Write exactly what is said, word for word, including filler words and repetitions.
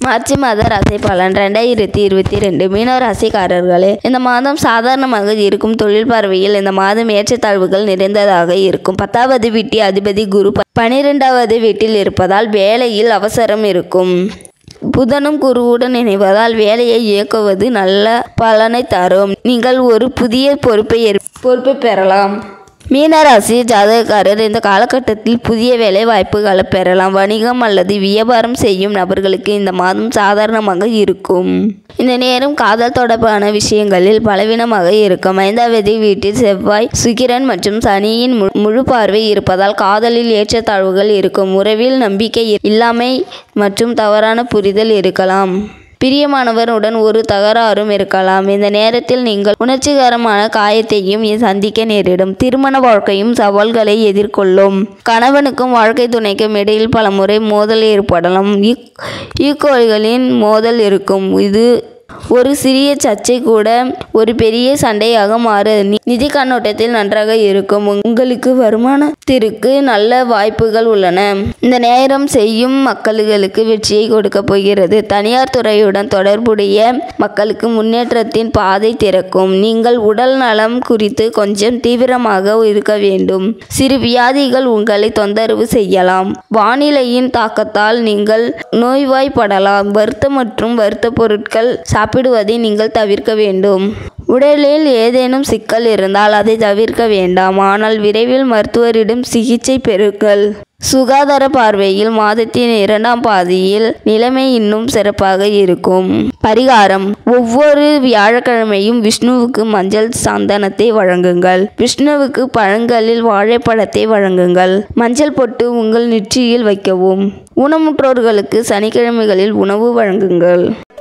March மாத ராசி பலன் ரெண்டாயிரத்தி இருபத்தி ரெண்டு மீனவ ராசிக்காரர்களே, இந்த மாதம் சாதாரணமாக இருக்கும். தொழில் பார்வையில் இந்த மாதம் ஏற்றத்தாழ்வுகள் நிறைந்ததாக இருக்கும். பத்தாவது வீட்டு அதிபதி குரு பனிரெண்டாவது வீட்டில் இருப்பதால் வேலையில் அவசரம் இருக்கும். புதனும் குருவுடன் இணைவதால் வேலையை இயக்குவது நல்ல பலனை தரும். நீங்கள் ஒரு புதிய பொறுப்பை பொறுப்பை பெறலாம். மீனராசி ஜாதகக்காரர் இந்த காலகட்டத்தில் புதிய வேலை வாய்ப்புகளை பெறலாம். வணிகம் அல்லது வியாபாரம் செய்யும் நபர்களுக்கு இந்த மாதம் சாதாரணமாக இருக்கும். இந்த நேரம் காதல் தொடர்பான விஷயங்களில் பலவீனமாக இருக்கும். ஐந்தாவது வீட்டில் செவ்வாய், சுக்கிரன் மற்றும் சனியின் முழு பார்வை இருப்பதால் காதலில் ஏற்றத்தாழ்வுகள் இருக்கும். உறவில் நம்பிக்கை இல்லாமை மற்றும் தவறான புரிதல் இருக்கலாம். பிரியமானவருடன் ஒரு தகராறும் இருக்கலாம். இந்த நேரத்தில் நீங்கள் உணர்ச்சிகரமான காயத்தையும் சந்திக்க நேரிடும். திருமண வாழ்க்கையும் சவால்களை எதிர்கொள்ளும். கணவனுக்கும் வாழ்க்கை துணைக்கும் இடையில் பலமுறை மோதல் ஏற்படலாம். ஈக்கோய்களின் மோதல் இருக்கும். இது ஒரு சிறிய சர்ச்சை கூட ஒரு பெரிய சண்டையாக மாற நிதி கண்ணோட்டத்தில் நன்றாக இருக்கும். உங்களுக்கு வருமானத்திற்கு நல்ல வாய்ப்புகள் உள்ளன. இந்த நேரம் செய்யும் மக்களுக்கு வெற்றியை கொடுக்க போகிறது. தனியார் துறையுடன் தொடர்புடைய மக்களுக்கு முன்னேற்றத்தின் பாதை திறக்கும். நீங்கள் உடல் நலம் குறித்து கொஞ்சம் தீவிரமாக இருக்க வேண்டும். சிறு வியாதிகள் உங்களை தொந்தரவு செய்யலாம். வானிலையின் தாக்கத்தால் நீங்கள் நோய்வாய்ப்படலாம். வருத்த மற்றும் வருத்த பொருட்கள் சாப்பிடுவதை நீங்கள் தவிர்க்க வேண்டும். உடலில் ஏதேனும் சிக்கல் இருந்தால் அதை தவிர்க்க வேண்டாம். ஆனால் விரைவில் மருத்துவரிடம் சிகிச்சை பெறுங்கள். சுகாதார பார்வையில் மாதத்தின் இரண்டாம் பாதியில் நிலைமை இன்னும் சிறப்பாக இருக்கும். பரிகாரம்: ஒவ்வொரு வியாழக்கிழமையும் விஷ்ணுவுக்கு மஞ்சள் சந்தனத்தை வழங்குங்கள். விஷ்ணுவுக்கு பழங்களில் வாழைப்பழத்தை வழங்குங்கள். மஞ்சள் பொட்டு உங்கள் நெற்றியில் வைக்கவும். ஊனமுற்றோர்களுக்கு சனிக்கிழமைகளில் உணவு வழங்குங்கள்.